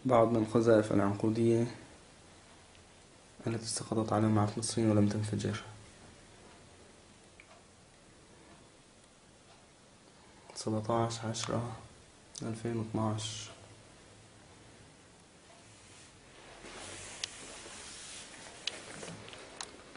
بعض من القذائف العنقودية التي سقطت على معبد المصريين ولم تنفجر. 17/10/2012.